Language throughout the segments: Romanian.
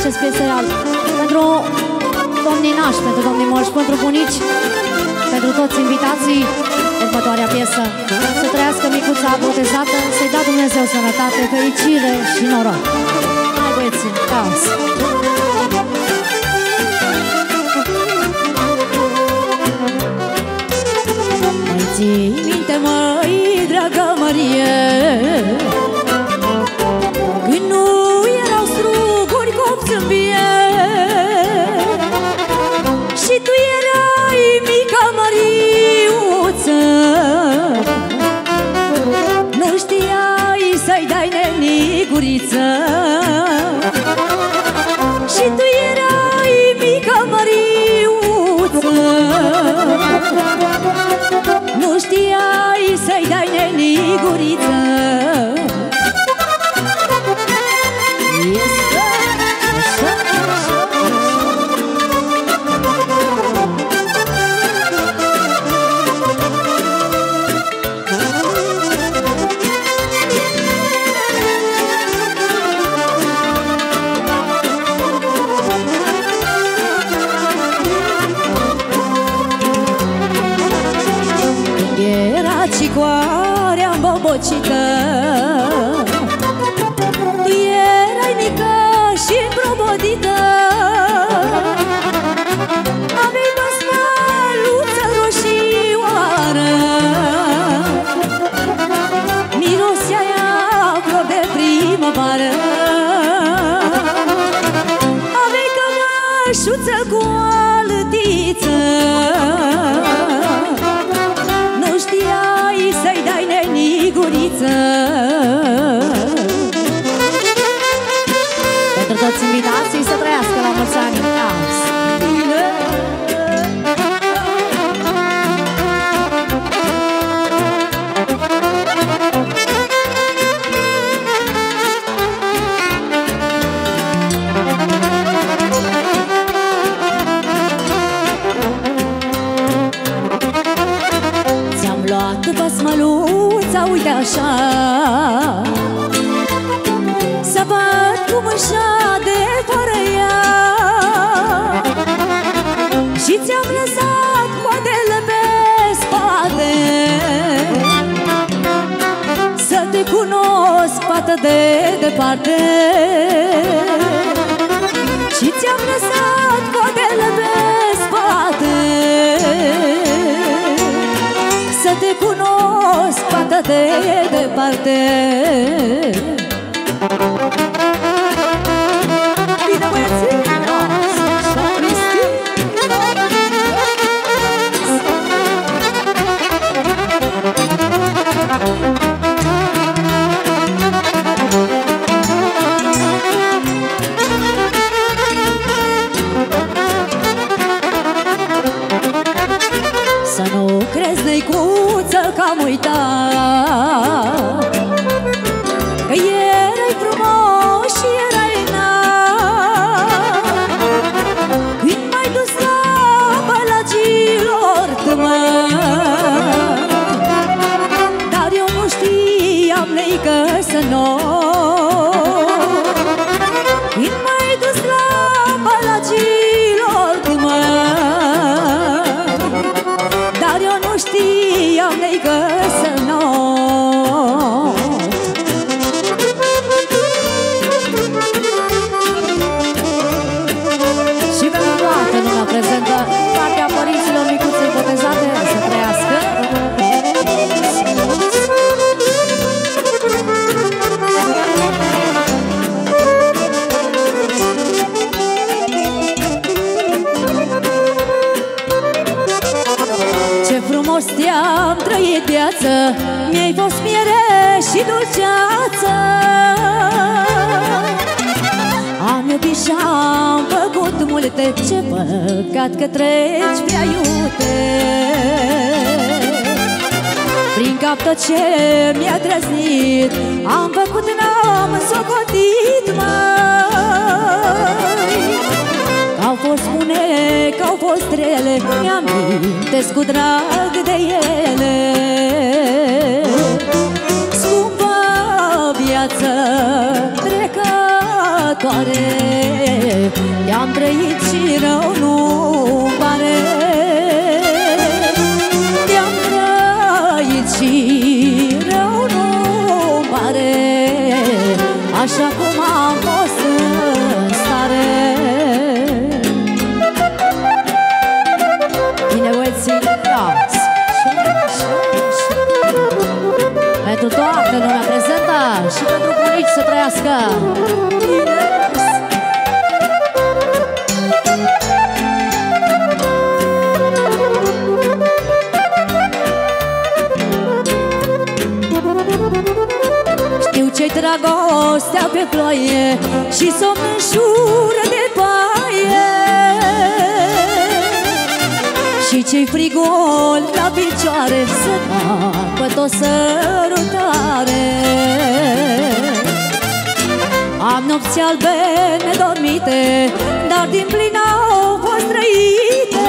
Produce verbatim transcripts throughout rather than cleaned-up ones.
dedicație special pentru domnii nași, pentru domnii moși, pentru bunici, pentru toți invitații. Următoarea piesă: să trăiască micuța botezată, să-i dea Dumnezeu sănătate, fericire și noroc. Hai băieții, caos! Mai ții minte, măi, dragă Mărie, când nu erau struguri copți în vie și tu erai mica Măriuță, nu știai să-i dai neniguriță și tu erai mica Măriuță, nu știai să-i dai neniguriță. Cicoarea îmbobocită, tu erai mică și îmbrobodită, aveai basmaluță roșioară, mirosea-ia flori de primăvară, aveai cămășuță cu altiță, să-i dai neniguriță. Pentru toți invitații, să trăiască la mulți ani în caos. Basmăluța, uite așa, să văd cum își de fără ea, și ți-am lăsat coadele pe spate, să te cunosc, fată de departe, și ți-am lăsat coadele pe spate, să te cunosc, fată de departe. Bine, băieții! Să nu crezi, năicuță, că am uitat că erai frumos și erai înalt, când m-ai dus la Balagilor tămăi, dar eu nu știam, neică, să noi, când m-ai dus la Balagilor tămăi, dar eu nu știam, neică, să nu. Și pentru toată lumea prezentă, partea părinților micuței botezate, să trăiască. Te-am trăit viață, mi-ai fost miere și dulceață, am iubit și-am făcut multe, ce păcat că treci prea iute. Prin cap tot ce mi-a trăznit, am făcut, n-am socotit, măi, că-au fost bune, că-au fost rele, mi-amintesc cu drag de ele. Scumpă viață trecătoare, așa cum am fost în stare. Bine, băieții, dați! Pentru toată lumea prezentă și pentru bunici să trăiască! Știu ce-i dragostea pe ploaie și somn în șură de paie, și ce-i frigol la picioare să fac tot sărutare. Am nopți albe nedormite, dar din plin au fost trăite.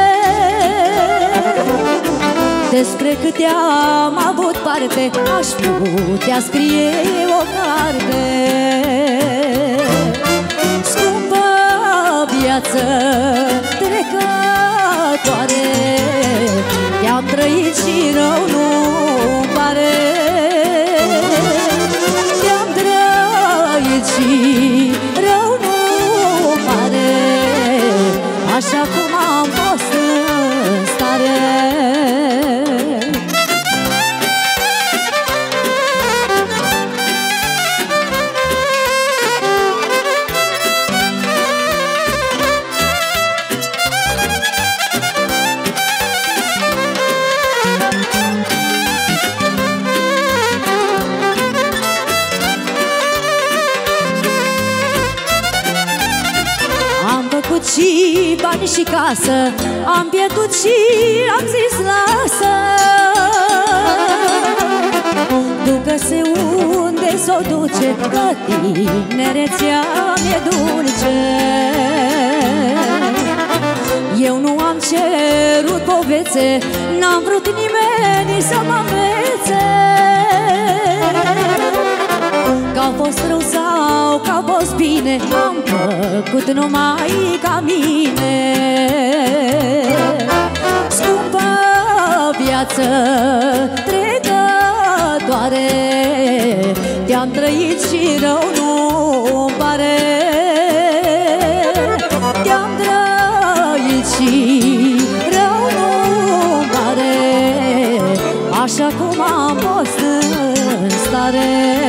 Despre câte am avut parte, aș putea scrie o carte. Scumpă viață trecătoare, te-am trăit și rău nu-mi pare. Te-am trăit și rău nu-mi pare, așa cum am fost în stare. Și bani și casă am pierdut și am zis lasă. Ducă-se unde s-o duce, că tinerețea mi-e dulce. Eu nu am cerut povețe, n-am vrut nimeni să mă învețe că-a fost rău sau că-a fost bine, am făcut numai ca mine. Scumpă viață trecătoare, te-am trăit și rău nu-mi pare. Te-am trăit și rău nu-mi pare, așa cum am fost în stare.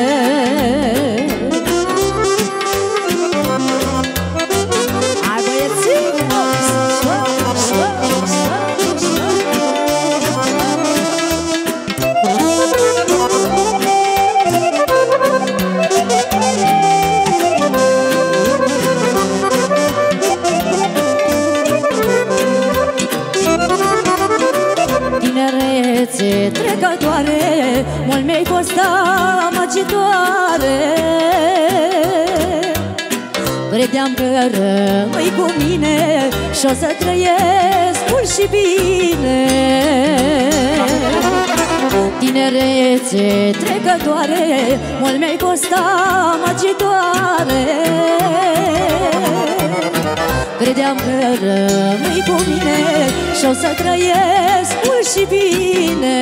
Tinerețe trecătoare, mult mi-ai fost amăgitoare. Credeam că rămâi cu mine și-o să trăiesc mult și bine. Tinerețe trecătoare, mult mi-ai fost amăgitoare. Credeam că rămâi cu mine și-o să trăiesc mult și bine.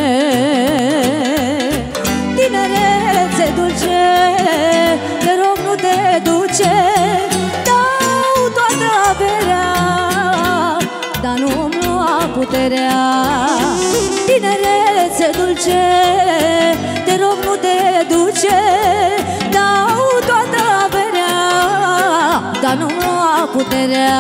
Tinerețe dulce, te rog nu te duce, dau toată averea, dar nu-mi lua puterea. Tinerețe dulce, te rog nu te duce, dau toată averea, dar nu-mi lua puterea.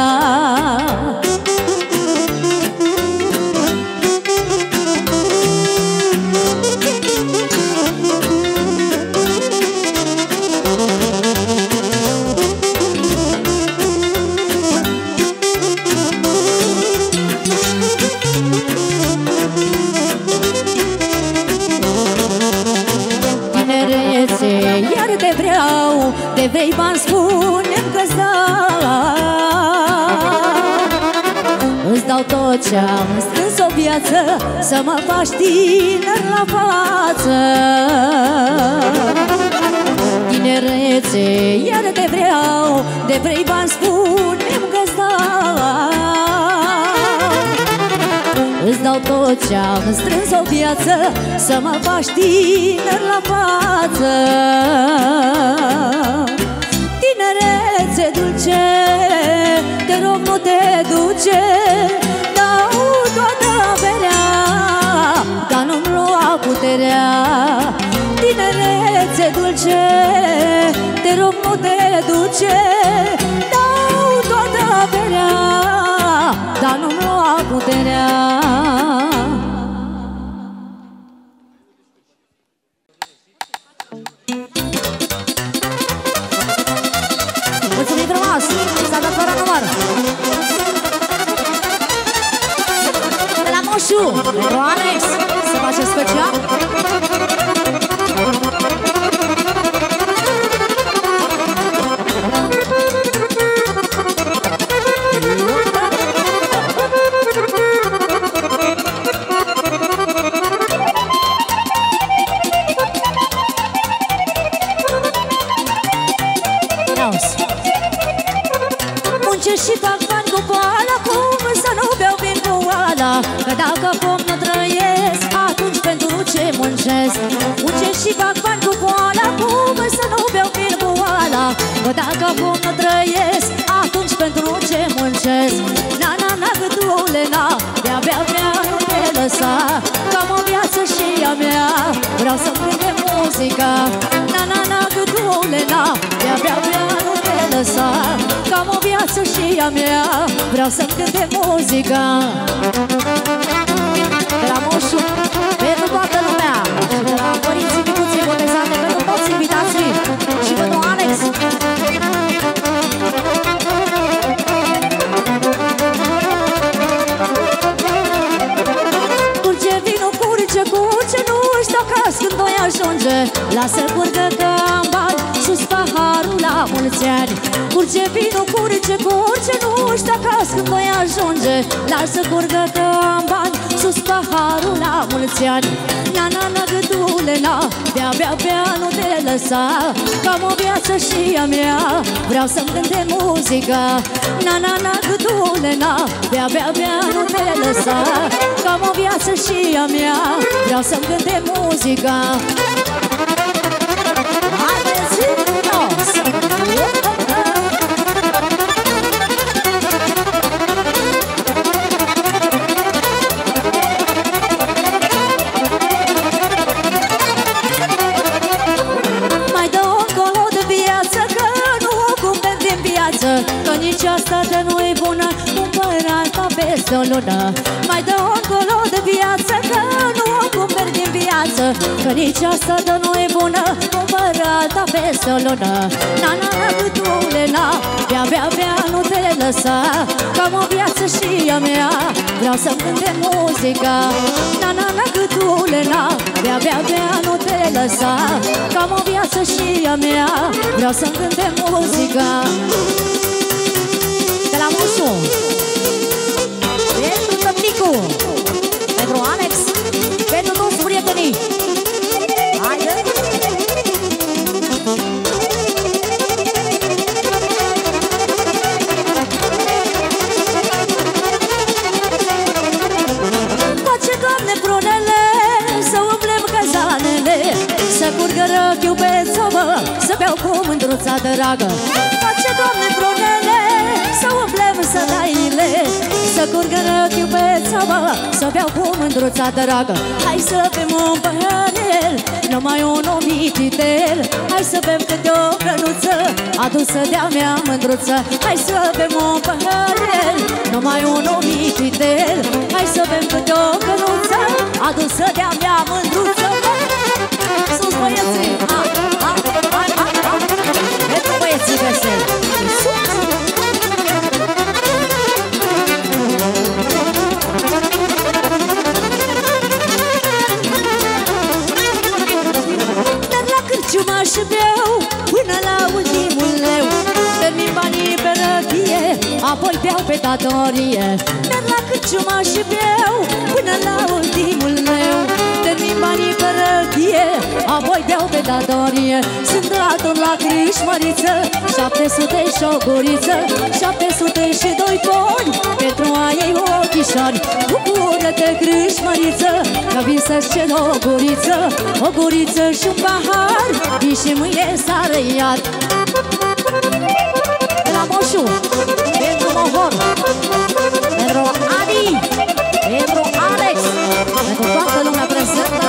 Iar te vreau, de vrei bani, spune-mi că-ți dau. Îți dau tot ce-am strâns o viață, să mă faci tiner la față. Tinerețe, iar te vreau, de vrei bani, spune-mi că-ți dau. Îți dau dau tot ce-am strâns o viață, să mă faci tiner la față. Tinerețe dulce, te rog nu te duce, dau toată averea, dar nu-mi lua puterea. Tinerețe dulce, te rog nu te duce, dau toată averea, dar nu-mi lua puterea. Mulțumim frumos! S-a dat fără număr! De la Moșu, pentru Alex, se face special. Și fac bani cu poala, cum să nu beau vin cu oala? Că dacă pom nu trăiesc, atunci pentru ce muncesc? Muncesc și fac bani cu poala, cum să nu beau vin cu oala? Că dacă pom nu trăiesc, atunci pentru ce muncesc? Na, na, na, gâtule, na, bea, bea, bea, nu te lăsa, că am o viață și a mea, vreau să-mi cânte muzica. Na, na, na, gâtule, na, bea, bea, bea, nu te lăsa, că am o viață și a mea, vreau să-mi cânte muzica. De la Moșu, pentru toată lumea, și de la părinții micuții botezate, pentru toți invitații și pentru Alex. Curge vinul, curge, curge, nu știu acasă când voi ajunge, lasă curgă că am bani, sus paharul la mulți ani. Curge vinul, curge, curge, nu știu acasă când voi ajunge, lasă curgă că am bani, sus paharul la mulți ani. Na, na, na, gâtule, na, bea, bea, bea, nu te lăsa, că am o viață și a mea, vreau să-mi cânte muzica. Na, na, na, gâtule, na, bea, bea, bea, nu te lăsa, că am o viață și a mea, vreau să-mi cânte muzica. Haideți, frumos! Că nici asta de nu-i bună, cumpărata peste o lună. Mai dă încolo de viață, că nu o cumperi din viață. Că nici asta de nu-i bună, cumpărata peste o lună. Na, na, na, gâtule, na, bea, bea, bea, nu te lăsa, că am o viață și a mea, vreau să-mi cânte muzica. Na, na, na, gâtule, na, bea, bea, bea, nu te lăsa, că am o viață și a mea, vreau să-mi cânte muzica. De la Moșu, pentru tămnicu, pentru Alex, pentru toți prietenii. Haide! Face, Doamne, prunele, să umplem cazanele, să curgă răchiul pe țovă, să beau cu mândruța dragă. Face, Doamne, prunele, să umplem sădaile, să curgă răchiul pe țovă, să beau cu mândruța dragă. Hai să bem un paharel, numai un omititel, hai să bem câte o cănuță, adusă de-a mea mândruță. Hai să bem un paharel, numai un omititel, hai să bem câte o cănuță, adusă de-a mea mândruță. Sus băieții, ha, ha, ha, ha, ha, pentru băieții veseli. Sus! Ciuma și beau până la ultimul leu, termin banii pe răchie, apoi beau pe datorie. Merg la cârciuma și beau până la ultimul leu, termin banii pe răchie, apoi beau pe datorie. Sunt dator la Crișmăriță, șapte sute și o guriță, șapte sute și doi coni, pentru a ei ochișori. Bucură-te, Crișmăriță, că vin să-ți cer o guriță, o guriță și un pahar, vin și mâine sară iar. De la Moșu, pentru Mohor, pentru Adi, pentru Alex, pentru toată lumea prezentă.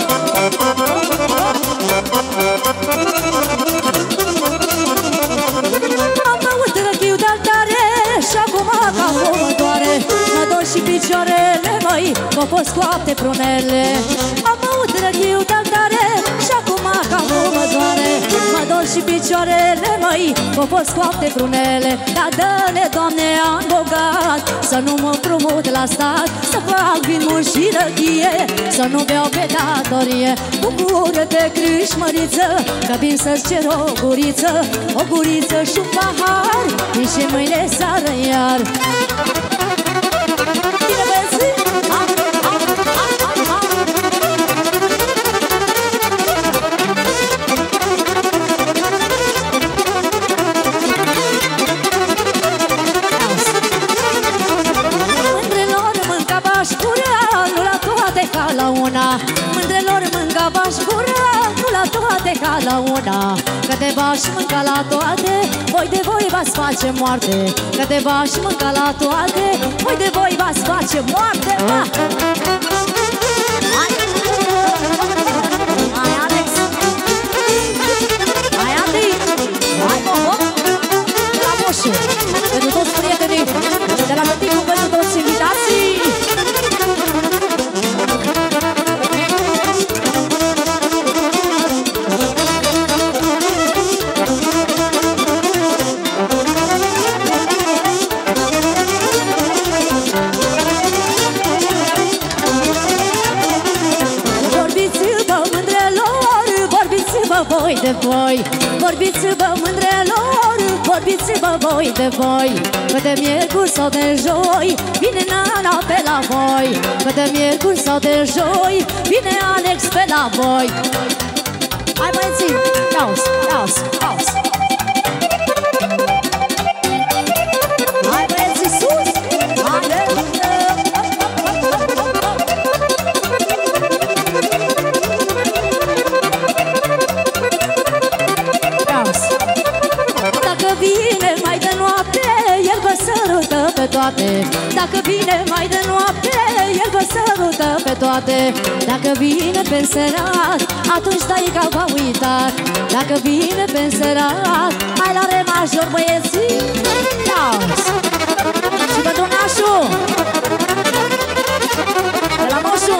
Am băut răchiu de-al tare și acum capul mă doare. Mă dor și picioarele, măi, că-o fost coapte prunele. Am băut răchiu de-al tare și acum capul mă doare. Mă dor și picioarele, măi, că-o fost coapte prunele. Dar dă-ne, Doamne, am bogat, să nu mă împrumut la stat, să fac vin mult și răchie, să nu beau pe datorie. Bucură-te, Crișmăriță, că vin să-ți cer o guriță, o guriță și un pahar, vin și mâine sară iar. Bine, băieți! Am, am, am, am, am. Mândrelor mânca-baș gura, nu la toate ca la una. Mândrelor mânca-baș gura, nu la toate ca la una. Că de baș mânca la toate, voi de voi v-ați face moarte. Că de baș mânca la toate, voi de voi v-ați face moarte. Ha! Hai! Hai, Alex! Hai, Andy! Hai, Moho! De la Moșu! Pentru toți prietenii, de la Tăticul, pentru toți invitații! Voi de voi, vorbiți-vă mândrelor, vorbiți-vă voi de voi. Că de miercuri sau de joi vine Nana pe la voi. Că de miercuri sau de joi vine Alex pe la voi. Hai, băieții, iau-s, iau-s, iau-s. Hai, băieții, sus! Haide! Dacă vine mai de noapte, el vă sărută pe toate. Dacă vine mai de noapte, el vă sărută pe toate. Dacă vine pe înserat, atunci stai ca v-a uitat. Dacă vine pe înserat, hai la re major, băieții. Iau-s! Și bătrânașul de la Moșu.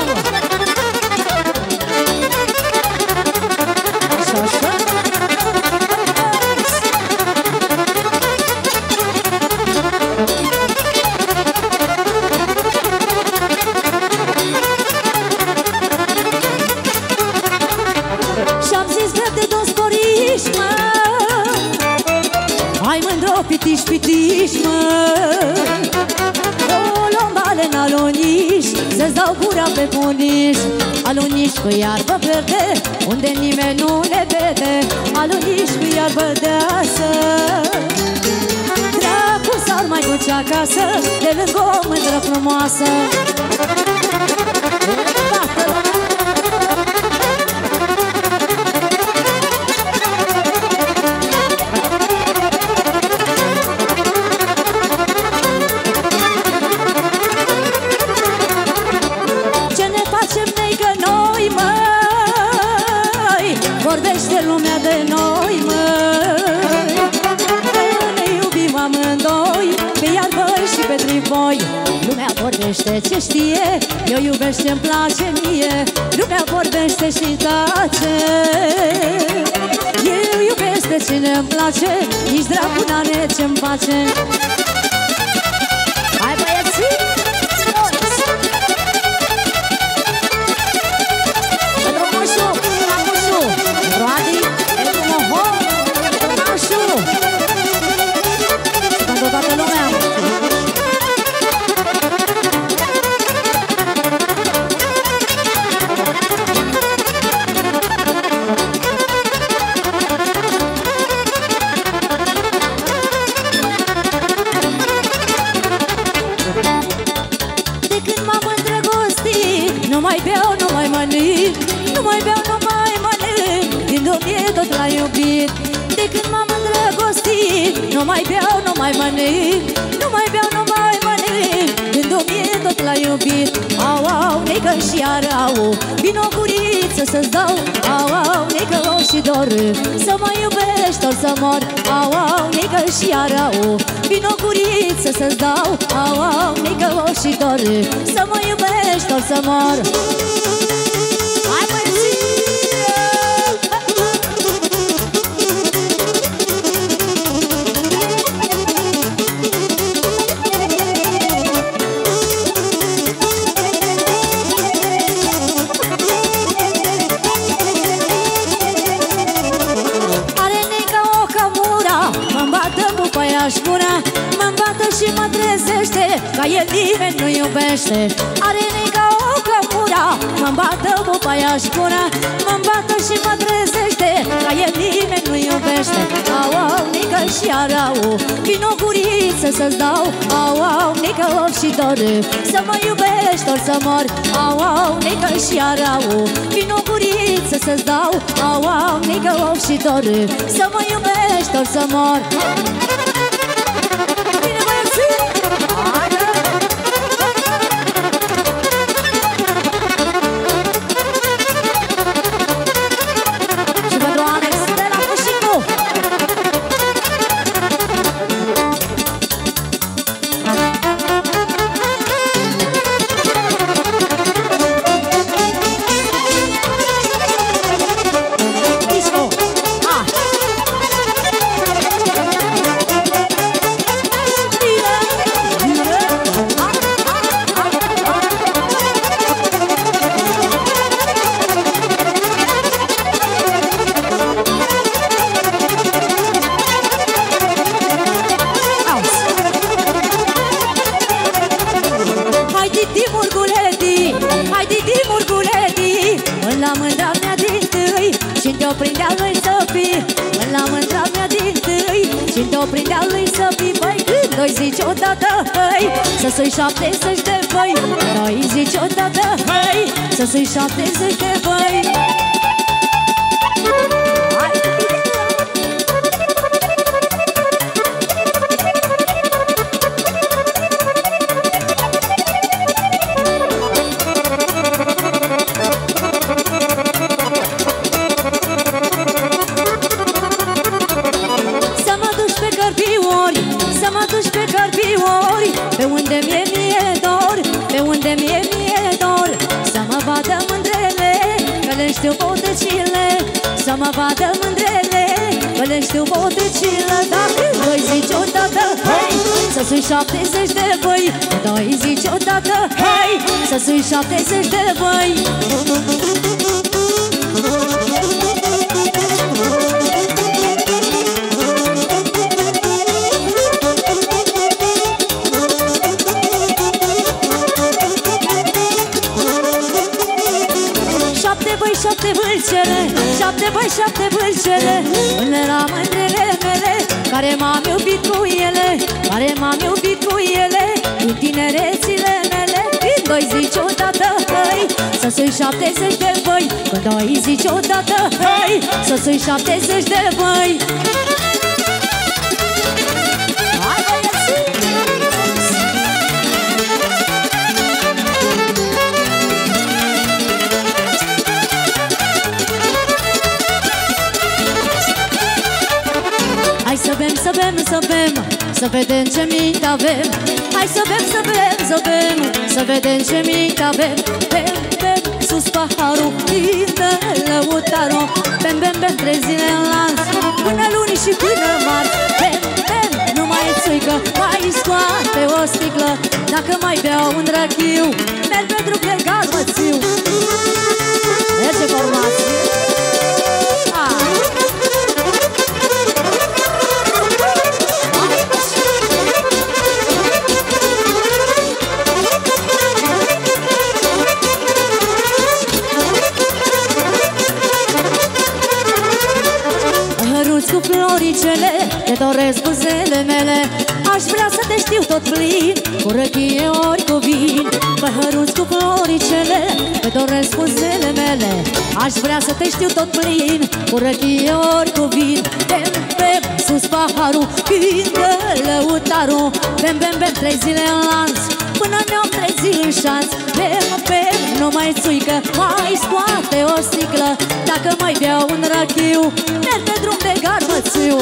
Așa-așa. Pitiș, pitiș, mă, o lombale n-aluniș, să-ți dau gura pe puniș. Aluniș cu iarbă verde, unde nimeni nu le vede. Aluniș cu iarbă deasă, dracu s-ar mai duce acasă, de lângă o mândră frumoasă. Vorbește lumea de noi, măi, că ne iubim amândoi, pe iarbă și pe trivoi. Lumea vorbește ce știe, eu iubesc ce-mi place mie. Lumea vorbește și tace, eu iubesc pe cine-mi place, nici dracu n-are ce-mi face. Hai, băieții! Toată lumea. tot l-ai iubit. De când m-am îndrăgostit, nu mai beau, nu mai mănânc, nu mai beau, nu mai mănânc. Gândul mie tot l-ai iubit. Au, au, neică și iară, au, vino guriță să-ți dau. Au, au, neică o și dor, să mă iubești ori să mor. Au, au, neică și iară, au, vino guriță să-ți dau. Au, au, neică o și dor, să mă iubești ori să mor. Hai băieți! Mă îmbată și mă trezește, ca el nimeni nu iubește. Are neica o cămura, mă îmbată bupaia-și gura. Mă îmbată și mă trezește, ca el nimeni nu iubește. Au, au, neică și arau, vino guriță să-ți dau. Au, au, neică or și dor, să mă iubești ori să mor. Au, au, neică și arau, vino guriță să-ți dau. Au, au, neică or și dor, să mă iubești ori să mor. Să sui șaptezeci de băi, noi zici odată, hăi, să sui șaptezeci de băi. Să mă duci pe cărpiori, să mă duci pe cărpiori, pe unde mie mie dor, pe unde mie mie dor. Să mă vadă mândrele, că le știu potecile. Să mă vadă mândrele, că le știu potecile. Dacă doi zici odată, hei, să sui șaptezeci de băi. Doi zici odată, hei, să sui șaptezeci de băi. Șapte vâlcere, șapte băi, șapte vâlcere, până la mândrele mele, care m-am iubit cu ele, care m-am iubit cu ele, cu tinerețile mele. Când doi zici odată, hăi, să sui șaptezeci de băi. Când doi zici odată, hăi, să sui șaptezeci de băi. Să bem, să bem, să bem, să vedem ce minte avem. Hai să bem, să bem, să bem, să vedem ce minte avem. Bem, bem, sus paharul, dă lăutarul. Bem, bem, bem, trei zile în lanț, până luni și până marți. Bem, bem, nu mai țuică, mai scoate o sticlă. Dacă mai beau un drachiu, merg pentru plecat mățiu. Merge formație. Cu floricele, te doresc buzele mele. Aș vrea să te știu tot plin, cu răchie ori cu vin, păhăruți cu floricele, că doresc buzele mele. Aș vrea să te știu tot plin, cu răchie ori cu vin. Bem, bem, sus paharul, cântă lăutarul. Bem, bem, bem, trei zile în lanț, până ne-am trezit în șanț. Bem, bem, nu mai țuică, mai scoate o sticlă. Dacă mai beau un rachiu, merg pe drum de Garbățiu.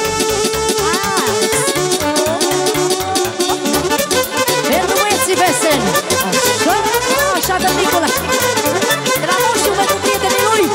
Pentru băieții veseli. Așa, așa de Nicola. De la Moșu pentru prietenii lui.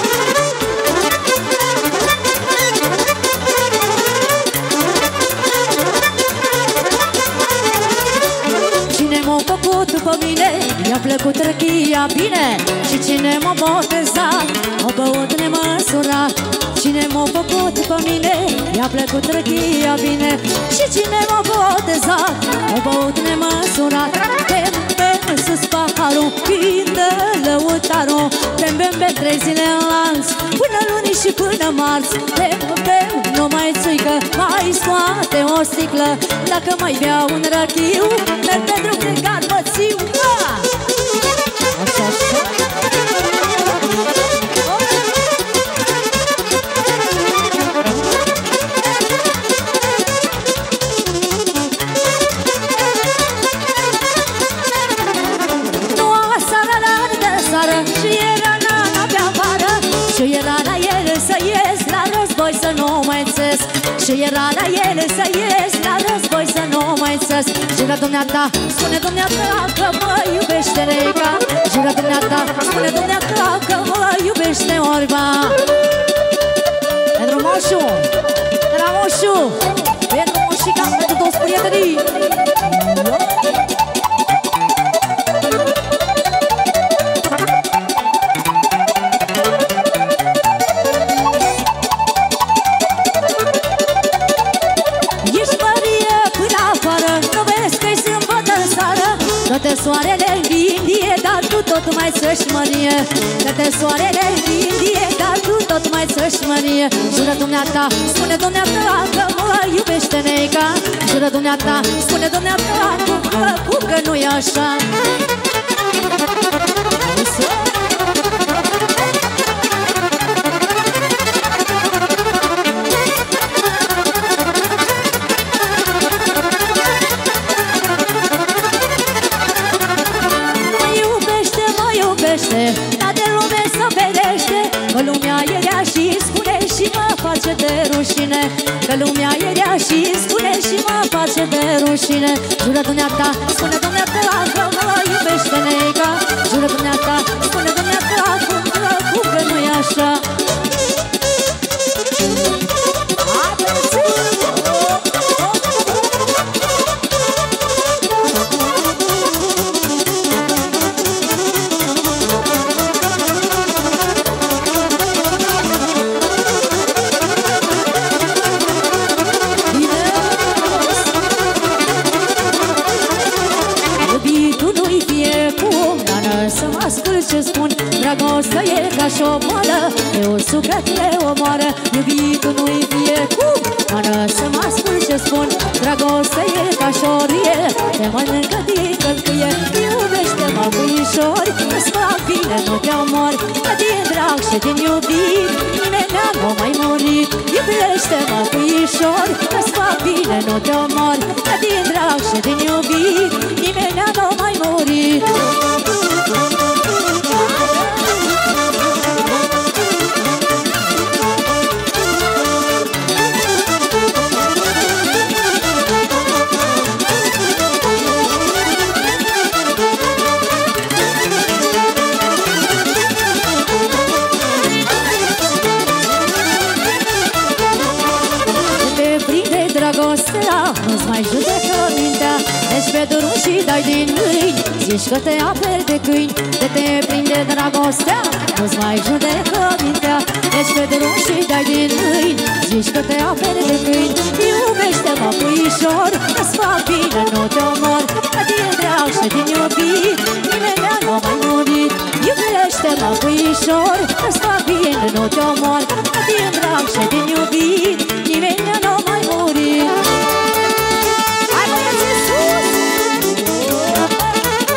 Cine m-a făcut după mine, i-a plăcut răchia bine. Și cine m-a botezat, a băut nemăsurat. Cine m-a făcut după mine, i-a plăcut răchia bine. Și cine m-a botezat, a băut nemăsurat. Bem, bem, sus paharul, cântă lăutarul. Bem, bem, bem, trei zile în lanț, până luni și până marți. Bem, bem, nu mai țuică, mai scoate o sticlă. Dacă mai beau un rachiu, merg pe drum de Garbățiu. Așa, așa. Și era nana pe afară, și era la ele să ies la război să nu mai țes. Și era la ele să ies la război să nu mai țes. Jură dumneata, spune dumneata că mă iubește Reica. Jură dumneata, spune dumneata că mă iubește Orba. Pentru Moșu, de la Moșu, pentru Moșica, pentru toți prietenii. Dă-te soarele în Indie, dar tu tot mai ți-și mărie. Dă-te soarele în Indie, dar tu tot mai ți-și mărie. Jură dumneata, spune dumneata că mă iubește Neica. Jură dumneata, spune dumneata că, cum că nu-i așa. Dar de lume să ferește, că lumea e rea și spune și mă face de rușine. Că lumea e rea și spune și mă face de rușine. Jură dumneata, spune dumneata că mă iubește Neica. Jură dumneata, spune dumneata cum că, cum că nu-i așa. Ce spun, dragostea e ca și o boală, pe o suflet le omoară. Iubitul nu-i fie cum, mană să mă ascult ce spun. Dragostea e ca și o rie, te mănâncă din călcâie. Iubește-mă, puișori, că-ți fac bine, nu te omori. Că din drag și din iubit, nimeni n-a mai murit. Iubește-mă, puișori, că-ți fac bine, nu te omori. Că din drag și din iubit, nimeni n-a mai murit. Dragostea nu-ți mai judecă mintea. Deci pe drum și dai din mâini, zici că te aperi de câini. De te prinde dragostea, nu-ți mai judecă mintea. Deci pe drum și dai din mâini, zici că te aperi de câini. Iubește-mă, puișor, că-ți fac bine, nu te omor. Că din drag și din iubit, nimeni n-a mai murit. Iubește-mă, puișor, că-ți fac bine, nu te omor. Că din drag și din iubit, nimeni n-a mai murit. Hai băieții sus!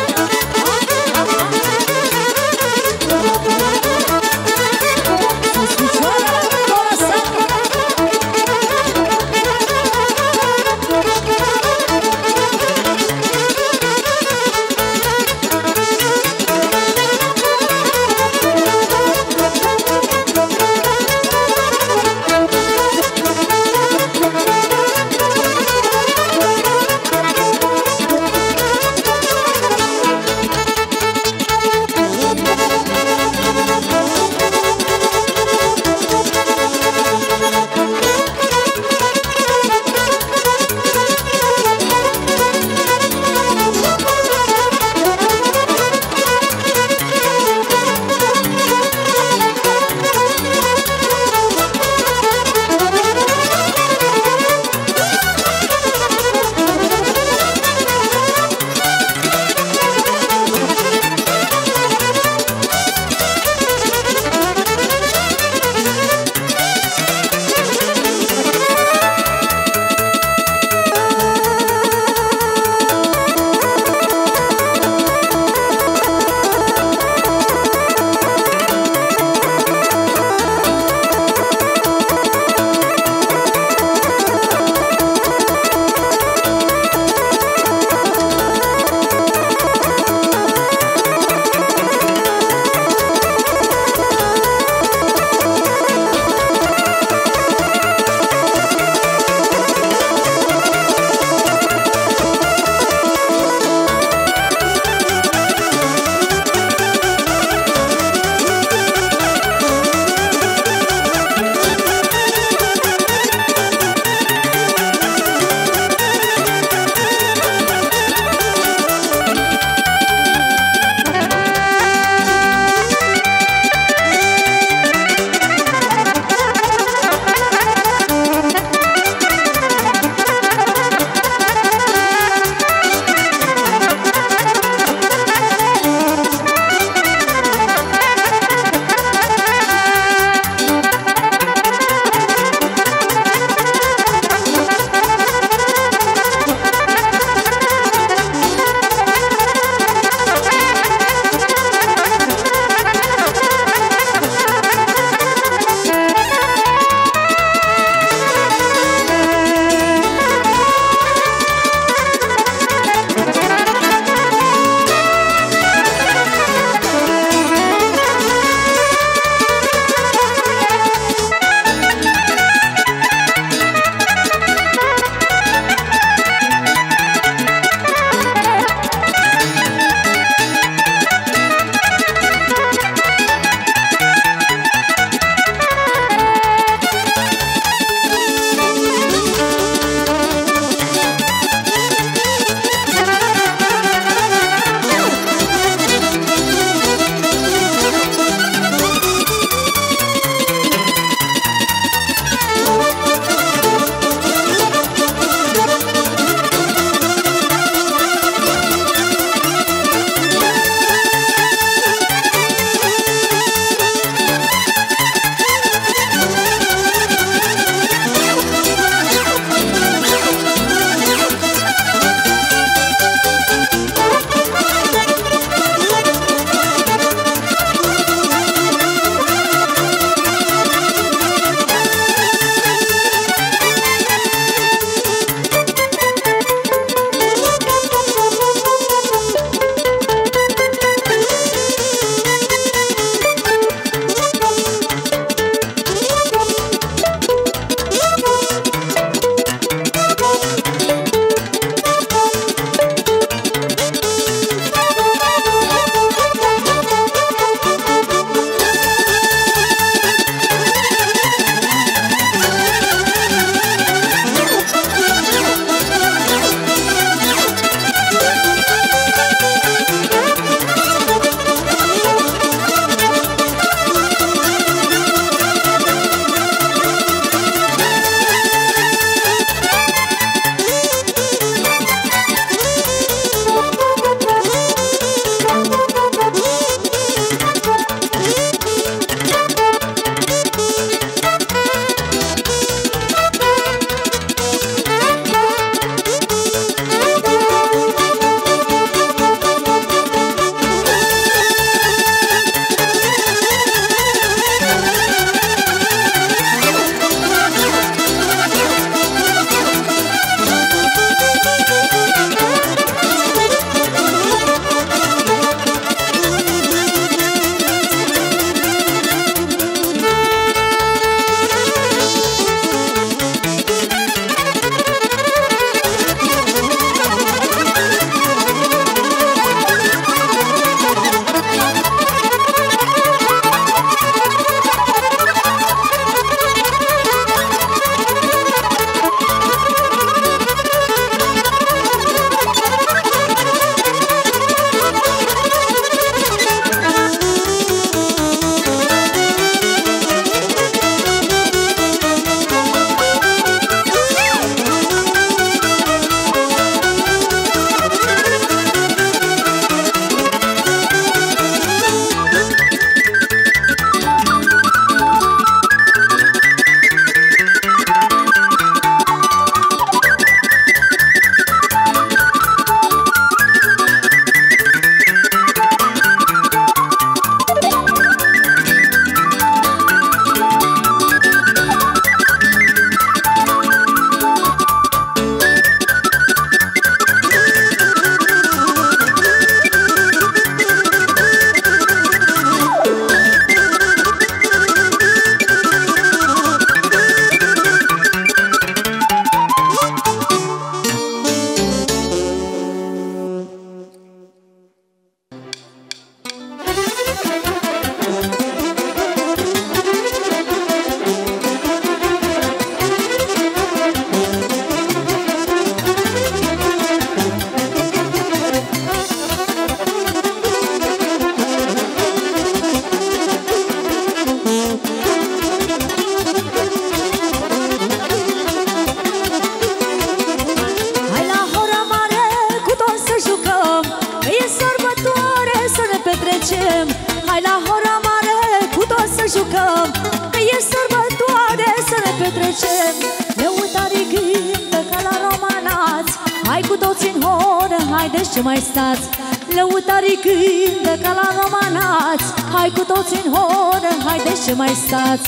petrecem, lăutarii cântă ca la romanați. Hai cu toți în horă, haideți ce mai stați. Lăutarii cântă ca la romanați. Hai cu toți în horă, haideți ce mai stați.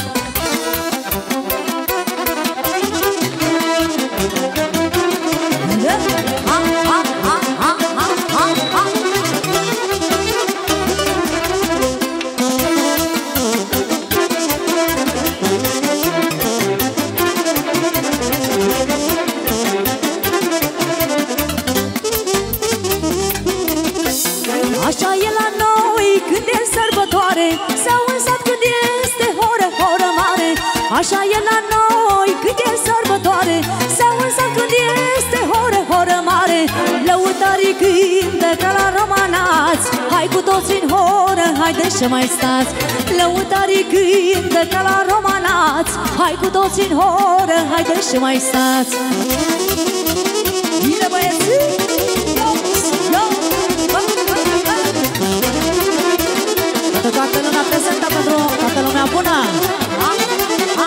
Ha, ha, ha, ha, ha, ha, ha. Așa e la noi când e sărbătoare, sau în sat când este horă, horă mare. Așa e la noi când e sărbătoare, sau în sat când este horă, horă mare. Lăutarii cântă ca la romanați. Hai cu toți în horă, haideți ce mai stați. Lăutarii cântă ca la romanați. Hai cu toți în horă, haideți ce mai stați. Bine băieții! Toată lumea prezentă pentru toată lumea bună. Ha? Ha?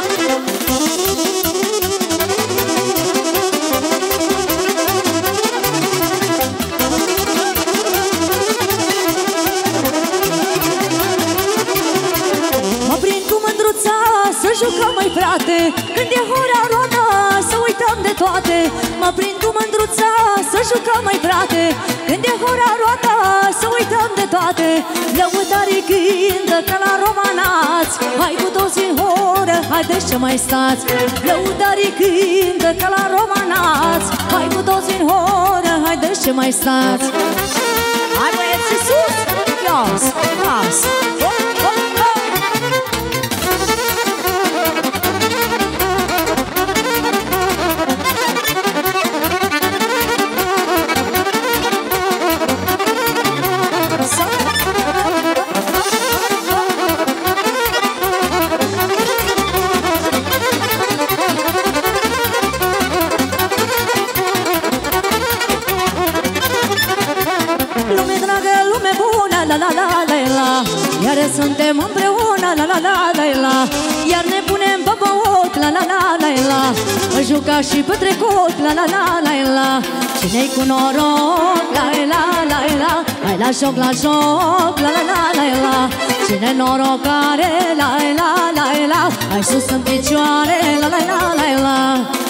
Mă prind cu mândruța să jucăm, măi frate. Când e hora roadă să uităm de toate. Mă prind cu mândruța să jucăm, măi frate. Când e hora roadă să uităm de toate. Lăutarii cântă ca la romanați. Hai cu toți în horă, haideți ce mai stați. Lăutarii cântă ca la romanați. Hai cu toți în horă, haideți ce mai stați. Hai băieți sus! Ios, ios! Hop, hop, hop! La la la la la, iar suntem împreună, la la la la la, iar ne punem pe băut, la la la la la, juca și petrecut, la la la la la. Cine-i cu noroc, la la la la, hai la joc, la joc, la la la la la. Cine noroc are, la la la la, hai sus în picioare, la la la la la.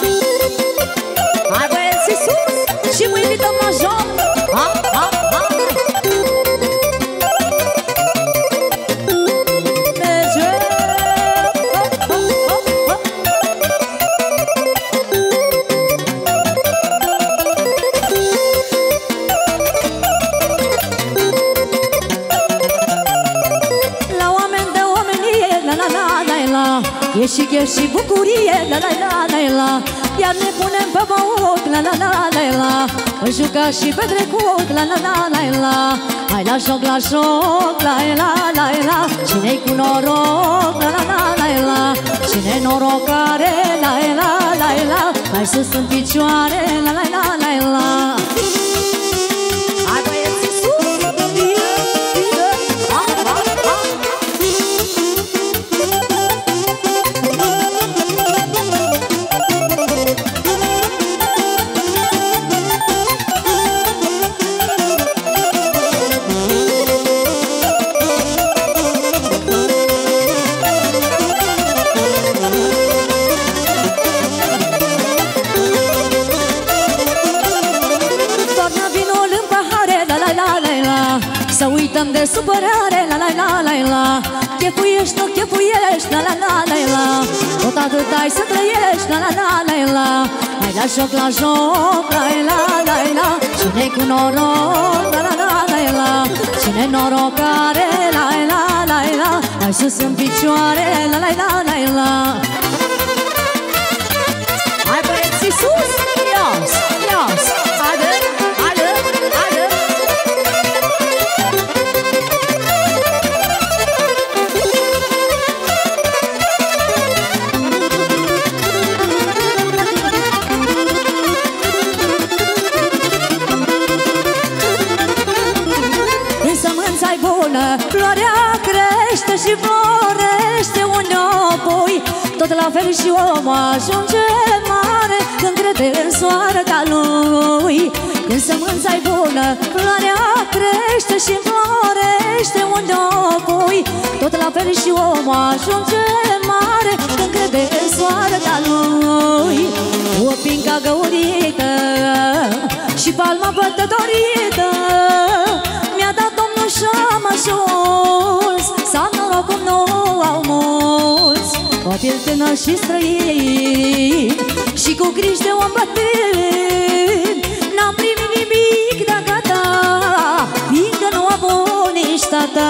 Hai băieții sus și mă invităm la joc. Ha, ha, ha. E și chef și bucurie, la la la la la, iar ne punem pe băut, la la la la la, juca și petrecut, la la la la la. Hai la joc, la joc, la la la la, cine-i cu noroc, la la la la la, cine noroc are, la la la la, hai sus în picioare, la la la la la. Hai băieții sus, bine, bine, ha, ha, ha. Să uităm de supărare, la la la la la. Chefuiești, nu chefuiești, la la la la la. Tot atât ai să trăiești, la la la la la. Hai la joc, la joc, la la la la. Cine-i cu noroc, la la la la la. Cine noroc are, la la la la. Hai sus în picioare, la la la la la. Hai băieții sus, ios, ios. Haide, haide, haide. Floarea crește și florește înapoi. tot la fel și omul ajunge mare când crede în soarta lui. Când sămânța-i bună, floarea crește și înflorește unde o pui. Tot la fel și omul ajunge mare când crede în soarta lui. O pinca găurită și palma bătătorită mi-a dat Domnul și-am ajuns să am noroc cum nu au mulți. Copil tânăr și străin și cu griji de om bătrân, n-am primit nimic de-a gata, fiindcă nu am avut nici tata.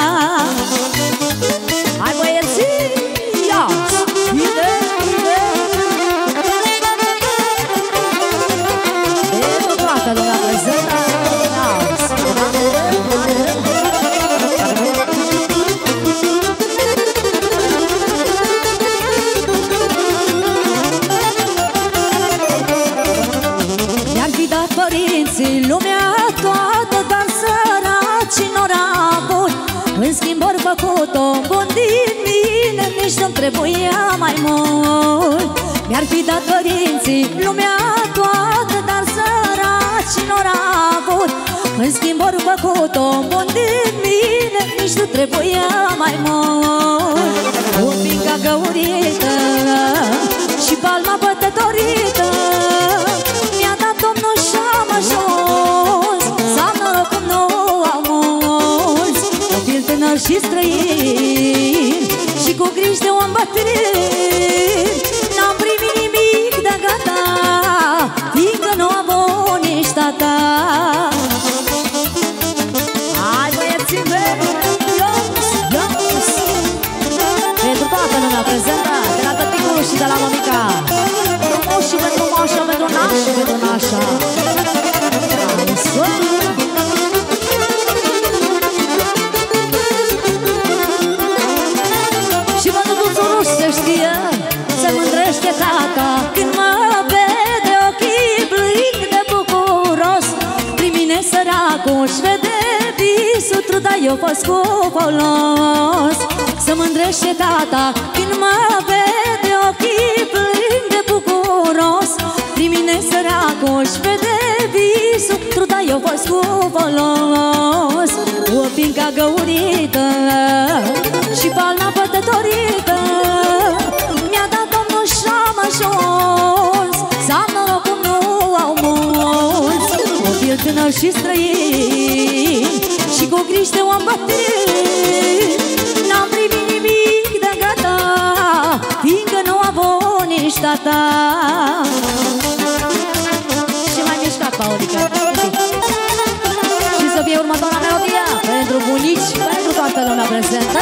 Hai băieții, ia-ți, vine, vine. E o toată lumea prezentă, ia-ți, părinții lumea toată, dar săraci n-or avut. În schimb ori făcut-o bun din mine, nici nu-mi trebuia mai mult. Mi-ar fi dat părinții lumea toată, dar săraci n-or avut. În schimb ori făcut-o bun din mine, nici nu trebuia mai mult. O pinca găurită și palma bătătorită mi-a dat Domnul și-am ajuns să am noroc cum nu au mulți. Copil tânăr și străin și cu griji de om bătrân, n-am primit nimic de-a gata, fiindcă nu am avut nici tata. Hai băieții mei, ios, ios, pentru toată lumea prezentă, de la tăticul și de la mămica, frumos și pentru moșă, pentru nașă, pentru nașa. Și mă duc se știe, se mândrește tata când mă vede ochii plini de bucuros. Prin mine săracul își vede visul, truda eu fost cu folos. Se mândrește tata când mă vede ochii plini de bucuros. Prin mine săracul își vede visul, truda eu fost cu folos. O pinca găurită și palma bătătorită mi-a dat Domnul și-am ajuns să am noroc cum nu au mulți. Copil tânăr și străin și cu griji de om bătrân, n-am primit nimic de gata, fiindcă nu am avut nici tata. Și mai mișcat, Paulica. Și să fie următoarea melodie pentru bunici, pentru toată lumea prezentă.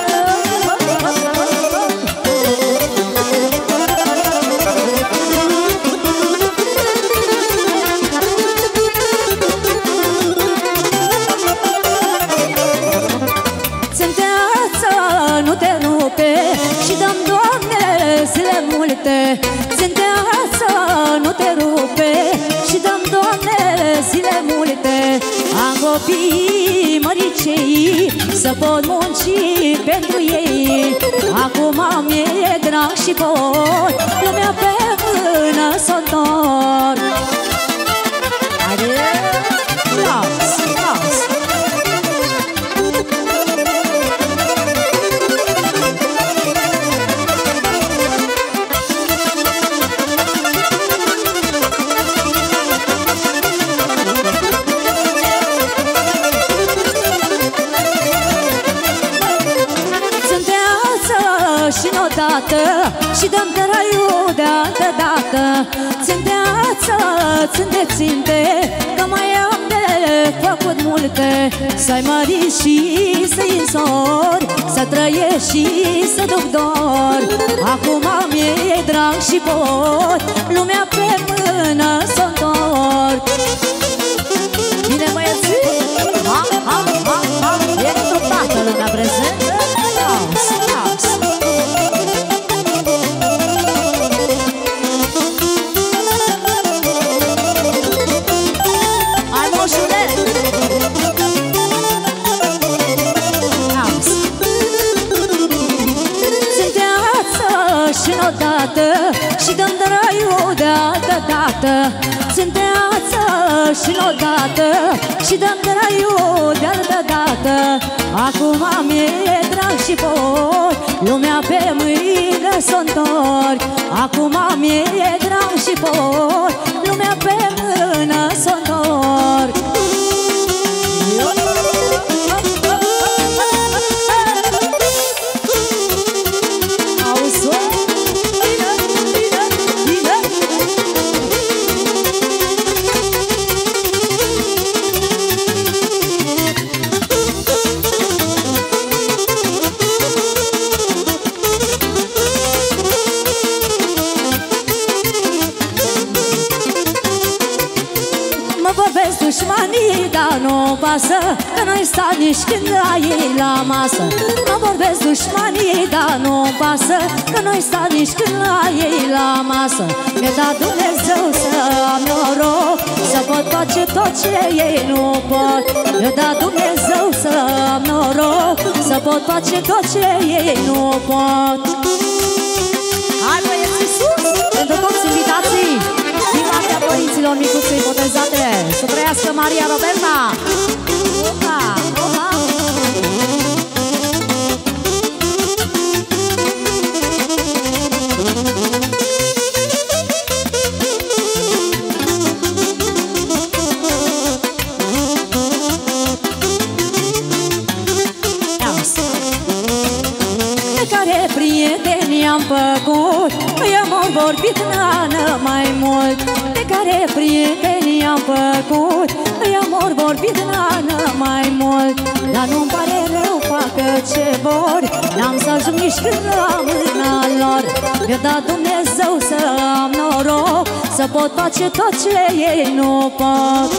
Țânteață nu te rupe și dăm, Doamne, zile multe. Țânteață nu te rupe și dăm, Doamne, zile multe. Am copii măricei să pot munci pentru ei. Acum mi-e drag și pot lumea pe mână s-o întorc. Haide, las, las. Și dăm tăraiul de altă dată. Ținteață, ținte, ținte, că mai am de făcut multe. Să-i mări și să-i însori, să trăiești și să duc dor. Acum mi-e drag și pot lumea pe mână s-o întorc. Bine băieții, ha, ha, ha, ha, e pentru toată lumea prezentă. Las, las. și n-odată și dăm draiul de altă dată. Țânteață și n-odată și dăm draiul de altă dată. Acum mi-e drag și pot, lumea pe mâine s-o întorc. Acum mi-e drag și pot, lumea pe mână s-o întorc. Dușmanii, dar nu pasă, că noi sta nici când la ei la masă. Mă vorbesc dușmanii, dar nu pasă, că noi sta nici când la ei la masă. Mi-a dat Dumnezeu să am noroc, să pot face tot ce ei nu pot. Mi-a dat Dumnezeu să am noroc, să pot face tot ce ei nu pot. Hai băieți sus, pentru toți invitații din partea părinților micuței botezate, să trăiască Maria Roberta! Opa! Opa! De care prieteni am făcut, i-am vorbit n-ană mai mult. De care prieteni am făcut, i-am vorbit n-ană mai mult. Dar nu-mi pare rău, facă ce vor, n-am să ajung nici când la mâna lor. Mi-a dat Dumnezeu să am noroc, să pot face tot ce ei nu pot.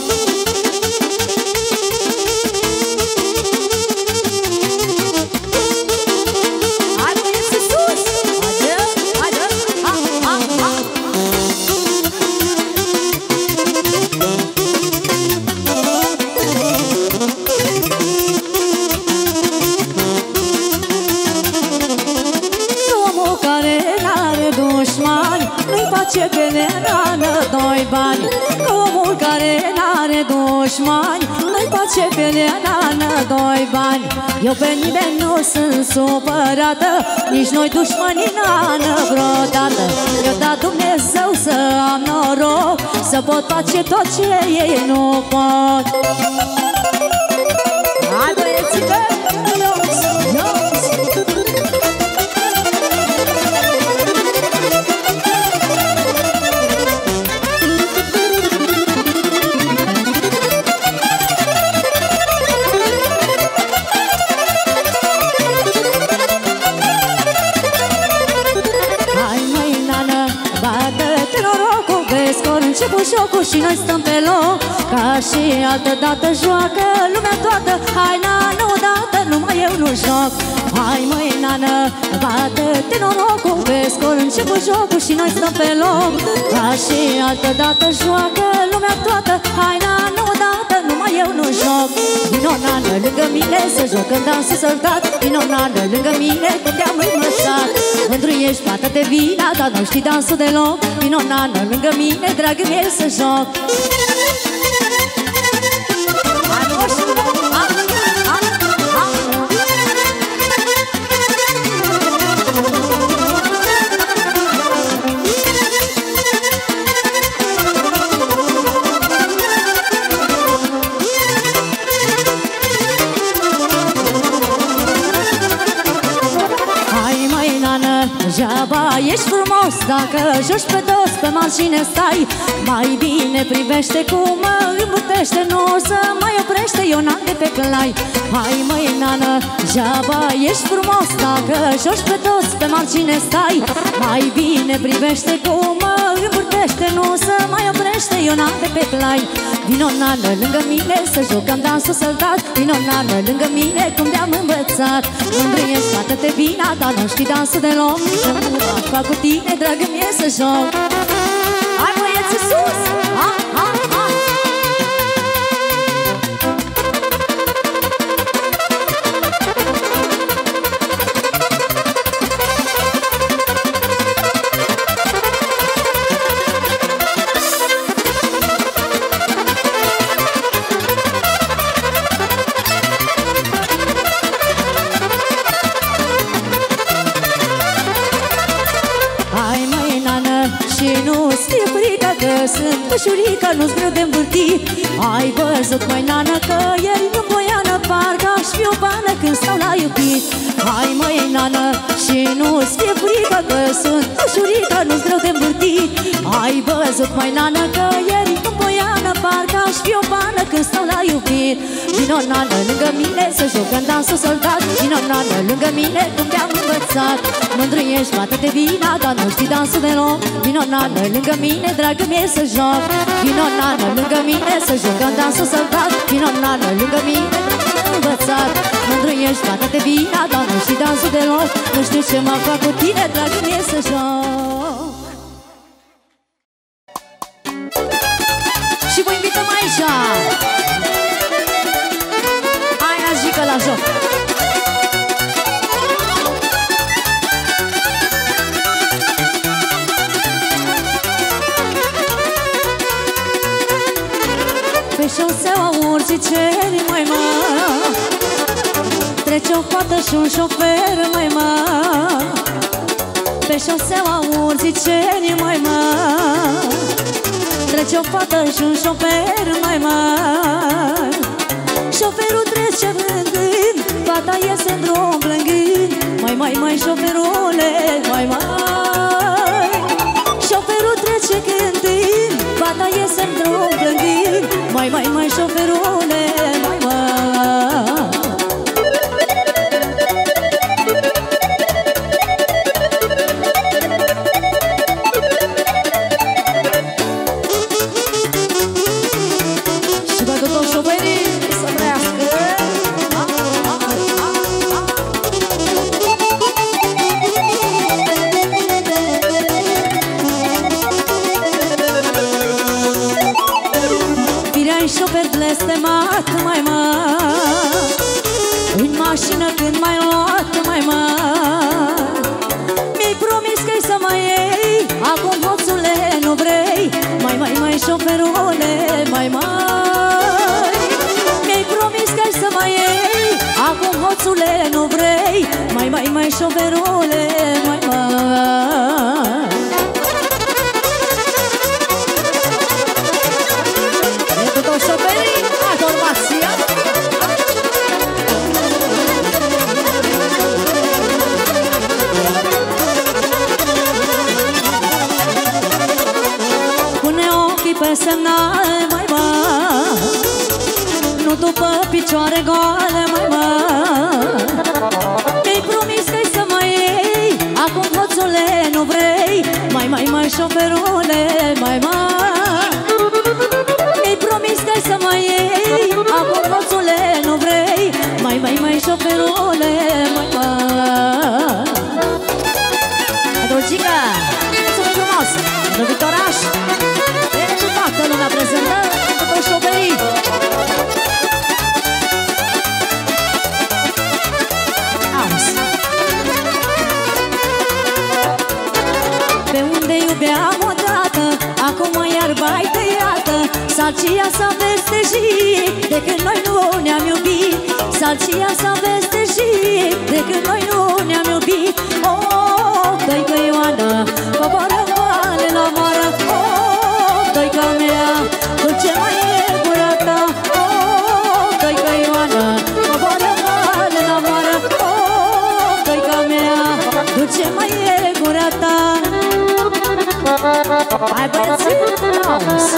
Ce că ne rană doi bani, omul care n-are dușmani, nu-i place că ne rană doi bani. Eu pe nimeni nu sunt supărată, nici noi dușmanii n-ană vreodată. Mi-a dat Dumnezeu să am noroc, să pot face tot ce ei nu pot. Hai băiețică, ios, ios. Început jocul și noi stăm pe loc, ca și altă dată joacă lumea toată. Hai, nană, odată, numai eu nu joc. Hai, măi, nană, bată-te norocul, vezi că început jocul și noi stăm pe loc, ca și altă dată joacă lumea toată. Hai, nană, odată, numai eu nu joc. Vino, nană, lângă mine să jocăm dansul săltat. Vino, nană, lângă mine că te-am învățat. Mândru ești, bată-te vina, dar nu știi dansul deloc. Vino, nană, lângă mine, dragă mie, să joc. Hai, moș! Ha, ha, ha! Hai, măi, nană, degeaba ești frumos dacă joci pe dos, pe margine stai. Mai bine privește cum mă îmbutește, nu să mai oprește Ionan de pe clai. Hai, măi, nană, degeaba ești frumos dacă joci pe dos, pe margine stai. Mai bine privește cum mă îmbutește, nu să mai oprește Ionan de pe clai. Vino, nană, lângă mine să jucăm dansul săltat. Vino, nană, lângă mine cum te-am învățat. Mândru ești, bată-te vina, dar nu știi dansul deloc. Și-mi fac cu tine, dragă mie, să joc. Hai, băieți, sus! Ha, ha, ha! nu-ți fie frică că sunt ușurică, nu-ți greu de învârtit. Ai văzut, măi, nană, că ieri în Boiană parcă aș fi o pană când stau la iubit. Hai, măi, nană, și nu-ți fie frică că sunt ușurică, nu-ți greu de învârtit. Ai văzut, măi, nană, că ieri în Boiană parcă aș fi o pană când stau la iubit. Vino, nană, lângă mine să jucăm dansul soldat. Vino, nană, lângă mine cum te-am învățat. Mândru ești, bate-te vina, dar nu știi dansul deloc. Vino, nană, lângă mine, dragă mie, să joc. Vino, nană, lângă mine să jucăm dansul soldat. Vino, nană, lângă mine, te-am învățat. Mândru ești, bate-te vina, dar nu știi dansul deloc. Nu știu ce mă fac cu tine, dragă mie, să joc. Și vă invităm aici. Aia zică la joc. Pe șoseaua Urziceni, măi, mă, trece o fată și un șofer, măi, mă. Pe șoseaua Urziceni, măi, mă, trece o fată și un șofer, măi, mă. Șoferul trece vândând, fata iese în drum plângând. Mai, mai, mai, șoferule, mai, mai. Șoferul trece cântând, fata iese în drum plângând. Mai, mai, mai, șoferule, mai, mai. Și văd tot șoferii să trăiască. Firea-i șofer blestemat, mai, mă, în mașină când m-ai luat, mai, mă. Mi-ai promis că-i să mă iei, acum, hoțule, nu vrei. Mai, mai, mai, șoferule, mai, mai. Mi-ai promis că-i să mă iei, acum, hoțule, nu vrei. Mai, mai, mai, șoferule, mai, mai. E tot o șoferii, atorbația. Pune ochii pe semnal, mai, mă, nu după picioare goale, mai, mă. Mi-ai promis că-i să mă iei, acum, hoțule, nu vrei. Mai, mai, mai, șoferule, mai, mai. Mi-ai promis că-i să mă iei, acum, hoțule, nu vrei. Mai, mai, mai, șoferule, mai, mai. Adolcica, sunt frumos, pentru Victoraș. Pentru toată lumea prezentă, pentru toți șoferii. Auzi. Pe unde iubeam odată, acum iar bai tăiată. Salcia s-a vestejit, de când noi nu ne-am iubit. Salcia s-a vestejit, de când noi nu ne-am iubit. Oh, tăică Ioană, coboară vale la moară. Oh, tăică mea, dulce mai e gura ta. Oh, tăică Ioană, coboară vale la moară. Oh, tăică mea, dulce mai e gura ta. Hai, băieții, auzi.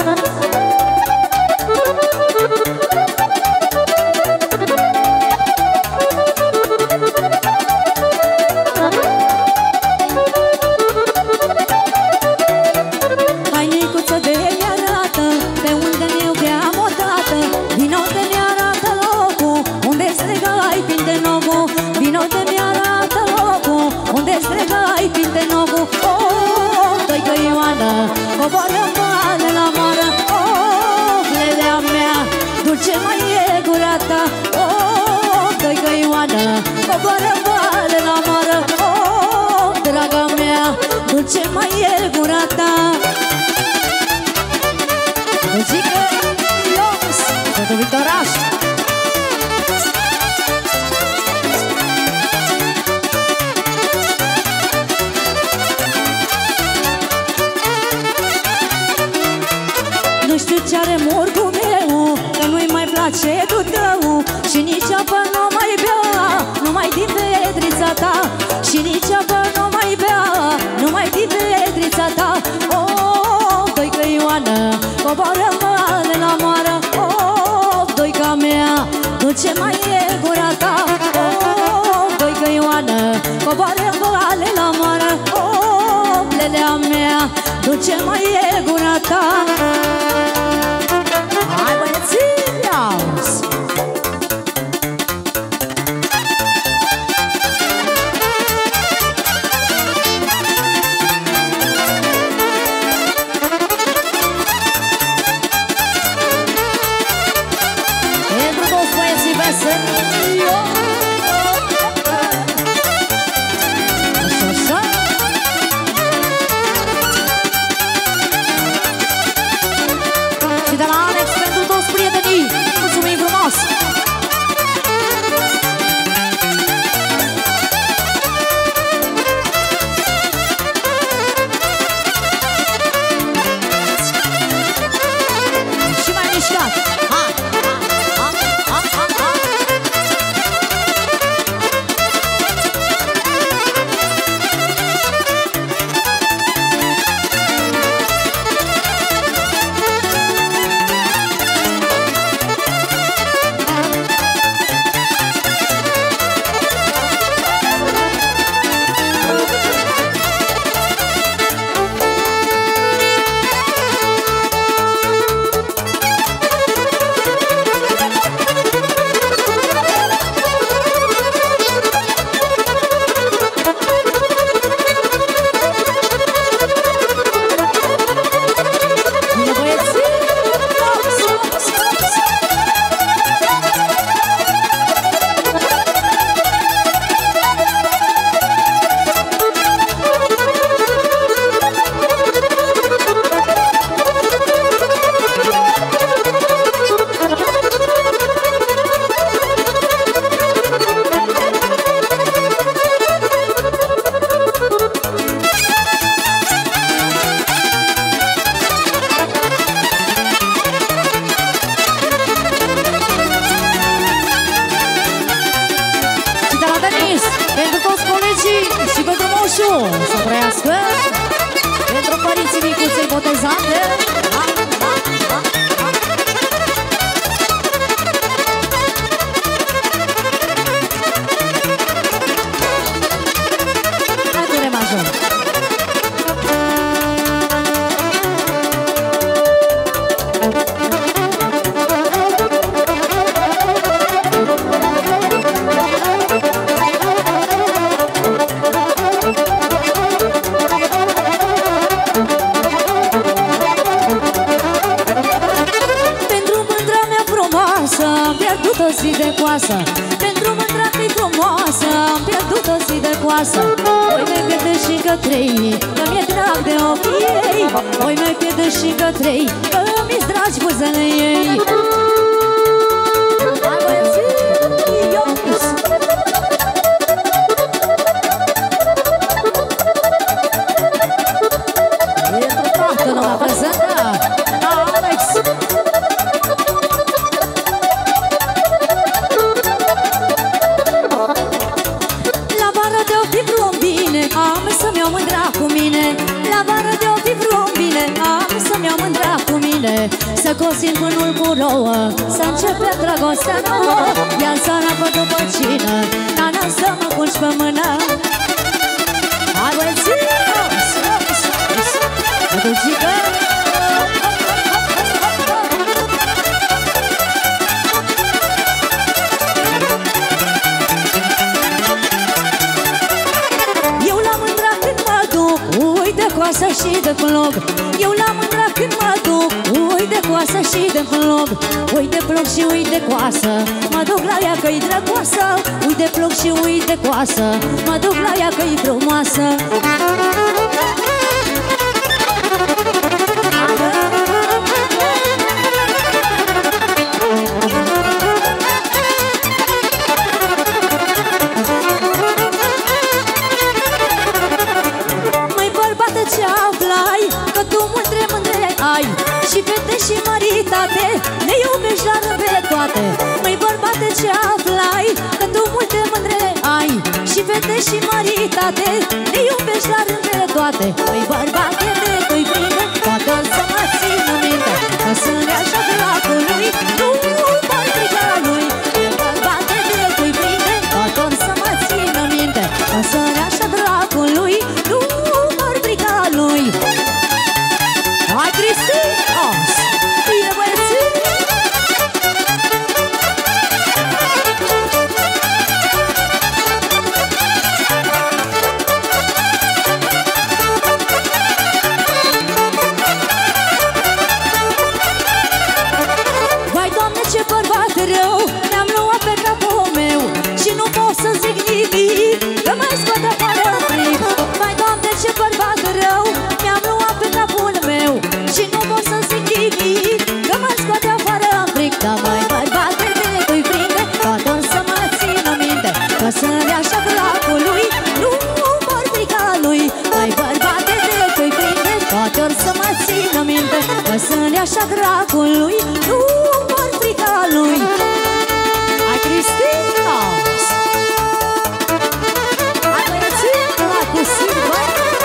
Hai, Nicuță, de mi-arată pe unde ne iubeam odată. Vino de mi-arată locul unde stregai pinte nogul. Vino de mi-arată locul unde stregai pinte nogul. Oh, tăică Ioană, coboară vale la moară. Oh, lelea mea, dulce mai e gura ta. Oh, tăică Ioană, coboară vale la moară. Oh, draga mea, dulce mai e gura ta. Muzică, Ios, pentru Victoraș. și nici apă nu mai bea, numai din petrița ta. Oh, doică Ioană, coboară male la moară. Oh, doica mea, dulce mai e gura ta. Oh, doică Ioană, coboară male la moară. Oh, lelea mea, dulce mai e gura ta. Hai băieții, iauzi! Și de la Alex pentru toți prietenii, mulțumim frumos! Și mai mișcat! Ha! Ha! Ha! Ha! Ha! Pentru toți colegii și pentru moșu să trăiască. Pentru părinții micuței botezate. Ha, ha, ha, ha. Hai cu re major. O zi de coasă, pentru mândra-mi frumoasă, am pierdut o zi de coasă. Oi mai pierde și încă trei, că mi-e drag de ochii ei. Oi mai pierde și încă trei, că mi-s dragi buzele ei. Hai băieții, ios! Pentru toată lumea prezentă, Alex! Am să-mi iau mândra cu mine, la vară de o fi frumbine. Am să-mi iau mândra cu mine, să cosim pânul cu rouă, să începe dragostea nouă. Iar seara pe după cină, nana să mă culci pe mână. Hai băieții, măducică! Coasă și de plug, eu la mândra când mă duc. Ui de coasă și de plug, ui de plug și ui de coasă, mă duc la ea că-i drăgoasă. Ui de plug și ui de coasă, mă duc la ea că-i frumoasă. Și fete și măritate, ne iubești la rând toate. Măi bărbate ce aflai, că tu multe mândre ai. Și fete și măritate, ne iubești la rând pe toate. Păi bărbate de tu-i prinde, toată să mă țină minte, că sunt așa dracului, nu mă frica lui. Bărbate de tu-i prinde, toată să mă țină minte, că sunt așa dracului, nu mă frica lui. Hai, Cristi! Os! Bine, băieții! Vai, Doamne, ce bărbat rău mi-am luat pe capul meu și nu pot să zic nimic, că mă scot afară frig. Vai, Doamne, ce bărbat rău mi-am luat pe capul meu și nu pot să zic nimic, că mă scoate afară în fric. Dar mai bărbate de tu-i prinde, toată să mă țină minte, că sunt așa dracului, nu mor frica lui. Mai bărbate de tu-i prinde, toată să mă țină minte, că sunt așa dracului, nu mor frica lui. Hai, Cristina! Hai, băieții, la cu Silva!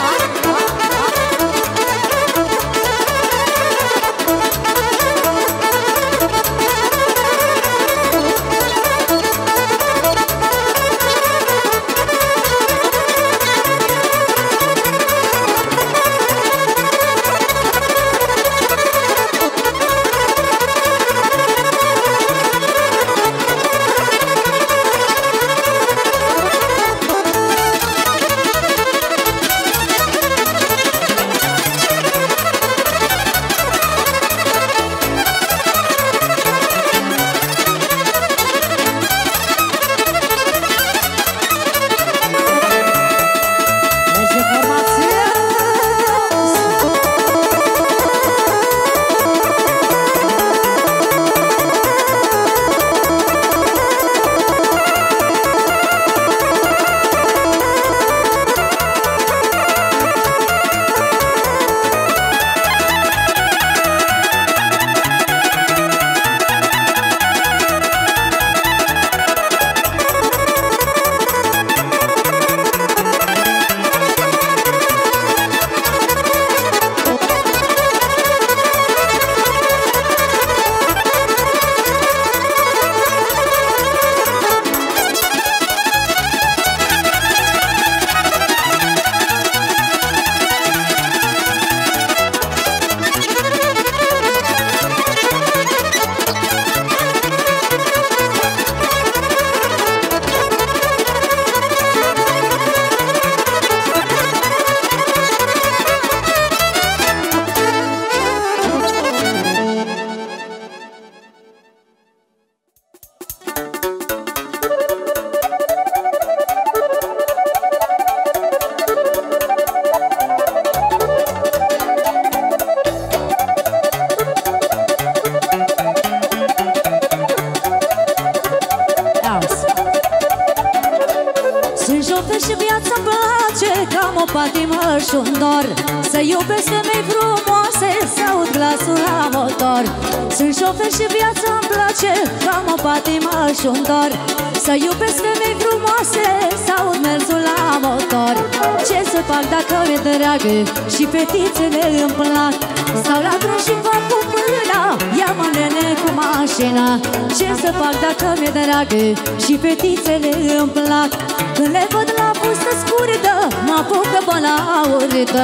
și-un dor, să iubesc femei frumoase, să aud glasul la motor. Sunt șofer și viața-mi place, că am o patimă și-un dor, să iubesc femei frumoase, să aud mersul la motor. Ce să fac dacă mi-e dragă și fetițele îmi plac? Stau la drum și fac cu mâna, ia-mă nene cu mașina. Ce să fac dacă mi-e dragă și fetițele îmi plac? Când le văd la fustă scurtă, mă apucă băla urâtă.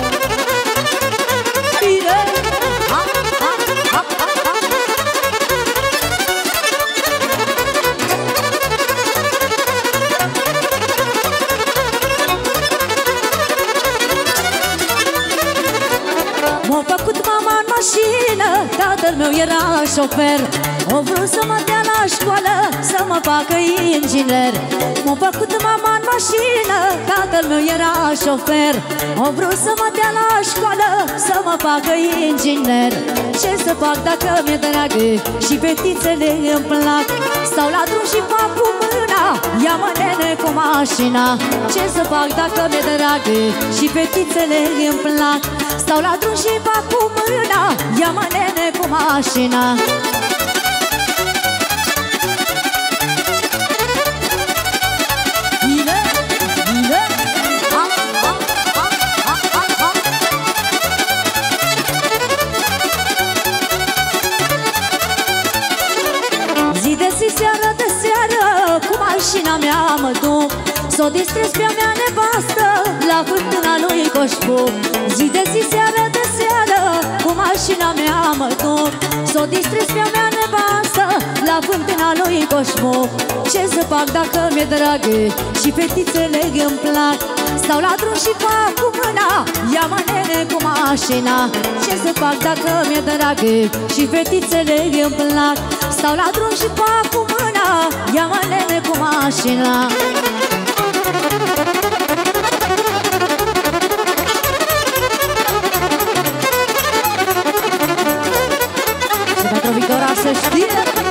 Bine! Ha, ha, ha, ha, ha. M-a făcut mama în mașină, tatăl meu era șofer. O vrut să mă dea la școală, să mă facă inginer. M-a făcut mama în mașină, tatăl meu era șofer. O vrut să mă dea la școală, să mă facă inginer. Ce să fac dacă mi-e dragă și fetițele îmi plac? Stau la drum și fac cu mâna, ia-mă nene cu mașina. Ce să fac dacă mi-e dragă și fetițele îmi plac? Stau la drum și fac cu mâna, ia-mă nene cu mașina. S-o distras pe-a mea nevastă la fântâna lui Coșbu. Zi de zi, seară de seară, cu mașina mea mă duc. S-o distras pe-a mea nevastă la fântâna lui Coșbu. Ce să fac dacă mi-e dragă și fetițele îmi plac? Stau la drum și fac cu mâna, ia-mă nene cu mașina. Ce să fac dacă mi-e dragă și fetițele îmi plac? Stau la drum și fac cu mâna, ia-mă nene cu mașina. Și pentru Victoria să știe.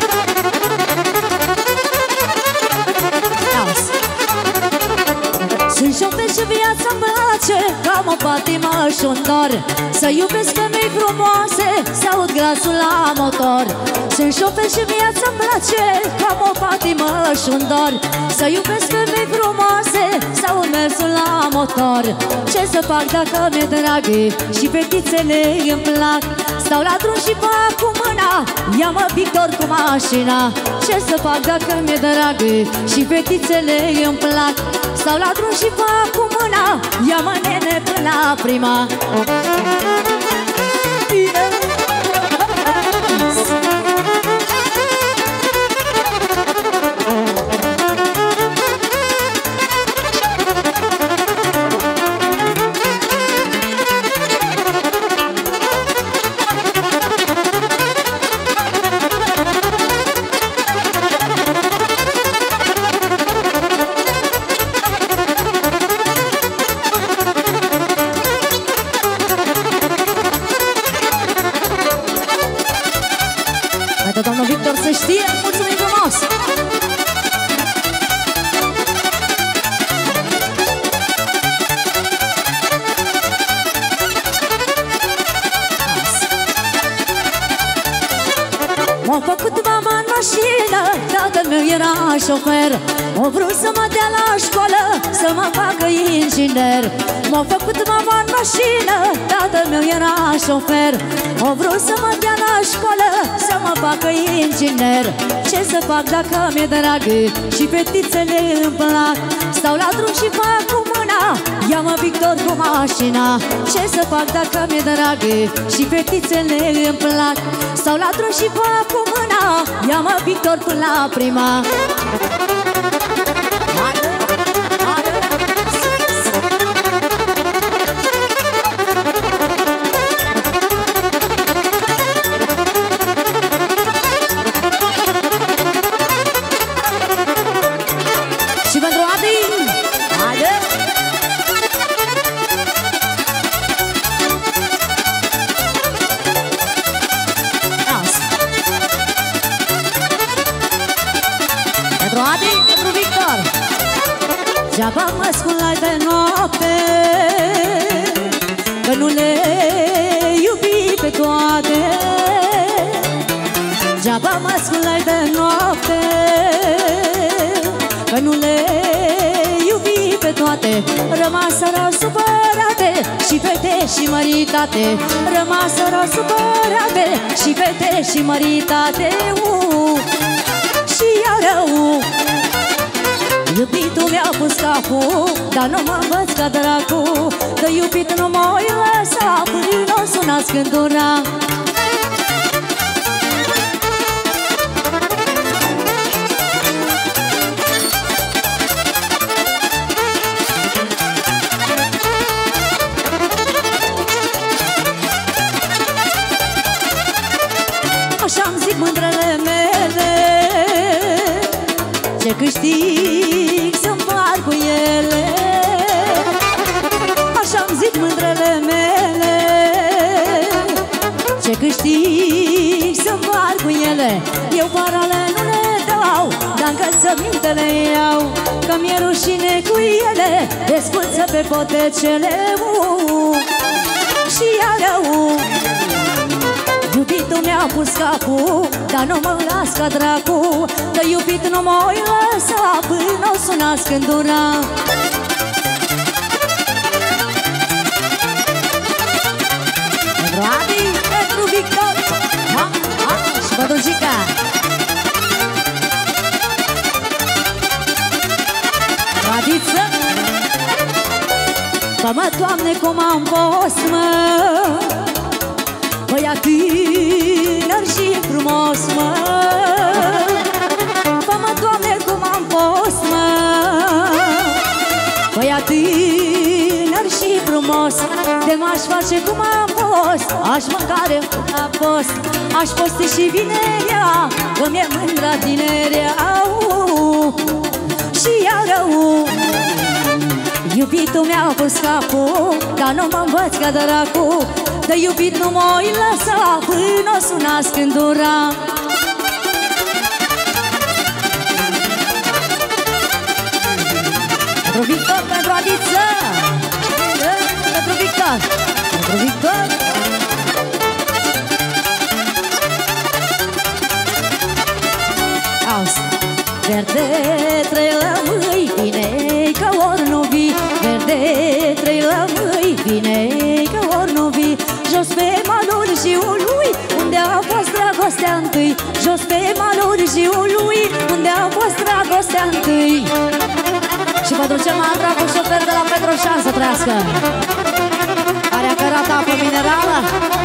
Sunt șofer și viața-mi place, că am o patimă și un dor să iubesc femei frumoase, să aud glasul la motor. Sunt șofer și viața-mi place, că am o patimă și un dor să iubesc femei frumoase, să aud mersul la motor. Ce să fac dacă mi-e dragă și fetițele îmi plac? Stau la drum și fac cu mâna, ia-mă Victor cu mașina. Ce să fac dacă mi-e dragă și fetițele îmi plac? Stau la drum și fac cu mâna, ia-mă nene până la prima. Domnul Victor să știe, mulțumim frumos! M-a făcut mama în mașină, tatăl meu era șofer. M-a vrut să mă dea la școală, să mă facă inginer. M-a făcut mama în mașină, tatăl meu era șofer. M-a vrut să mă dea la școală, să mă facă inginer. Ce să fac dacă mi-e dragă și fetițele îmi plac? Stau la drum și fac cu mâna, ia-mă Victor cu mașina. Ce să fac dacă mi-e dragă și fetițele îmi plac? Stau la drum și fac cu mâna, ia-mă Victor până la prima. Și pentru Adi, haide! Pentru Adi, pentru Victor. Degeaba mă sculai de noapte, că nu le iubi pe toate. Degeaba mă sculai de noapte, că nu le iubi pe toate. Rămaseră supărate și fete și măritate. Rămaseră supărate și fete și măritate. uh, Și iarău iubitul mi-a pus capul, dar nu mă învăț ca dracu. De iubit nu mă lăsa până o suna scândura. Așa-mi zic mândrele mele, ce câștig să-mi par cu ele. Așa-mi zic mândrele mele, ce câștig să-mi par cu ele. Eu parale nu le dau, dar încălțămintele iau, că mi-e rușine cu ele, desculță pe potecele. uh, Și aleu iubitul mi-a pus capul, dar nu mă las ca dracu. Că iubit nu mă lăsa până o suna scândura. Pentru Adi, pentru Victor, ha, ha, și pentru Gica. Adiță cum am fost, mă, băiat tânăr și frumos, mă. Fă-mă, Doamne, cum am fost, mă, băiat tânăr și frumos. De m-aș face cum am fost, aș mâncare a fost, aș posti și vinerea, că mi-e mândra tinerea. Și iar rău, iubitul mi-a pus capul, dar nu mă învăț ca dracu. De iubit nu m-o-i lăsa până o suna scândura. Pentru Victor, pentru Adiță, pentru Victor, pentru Victor. Auzi, verde trei lămâi, vine că ori nu vii. Verde trei lămâi, vine că ori nu vii. Jos pe malul jiului, unde a fost dragostea întâi. Jos pe malul jiului, unde a fost dragostea întâi. Și pentru cel mai dragul șofer de la Petroșan să trăiască, care a cărat apă minerală.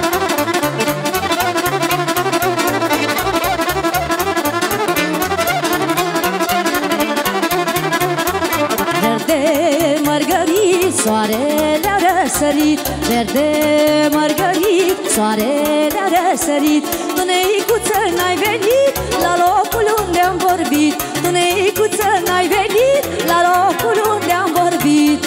Verde mărgărit, soarele a răsărit. Verde mărgărit, soarele a răsărit. Tu, neicuță, n-ai venit la locul unde am vorbit. Tu, neicuță, n-ai venit la locul unde am vorbit.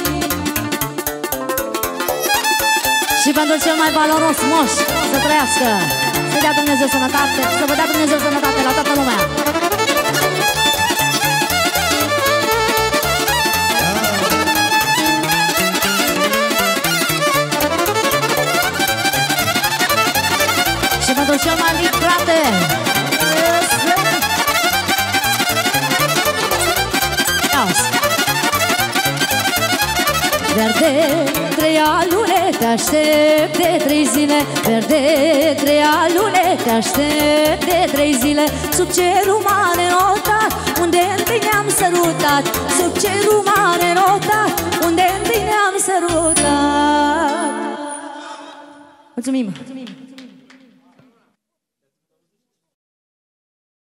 Și pentru cel mai valoros moș să trăiască, să dea Dumnezeu sănătate, să vă dea Dumnezeu sănătate la toată lumea. Și pentru cel mai mic frate, verde trei alune, te aștept de trei zile. Verde trei alune, te aștept de trei zile. Sub cerul mare notat, unde întâi ne-am sărutat. Sub cerul mare notat, unde întâi ne-am sărutat. Mulțumim!